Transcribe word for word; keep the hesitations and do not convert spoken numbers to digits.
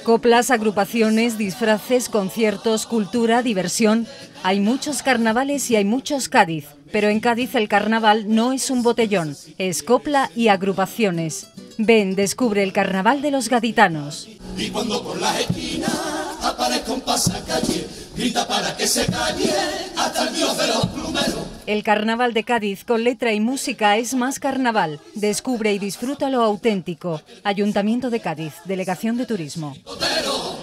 Coplas, agrupaciones, disfraces, conciertos, cultura, diversión. Hay muchos carnavales y hay muchos Cádiz, pero en Cádiz el carnaval no es un botellón, es copla y agrupaciones. Ven, descubre el carnaval de los gaditanos. Y cuando por las esquinas aparezca un pasacalle, grita para que se calle hasta el dios de los plumeros. El carnaval de Cádiz con letra y música es más carnaval. Descubre y disfruta lo auténtico. Ayuntamiento de Cádiz, Delegación de Turismo.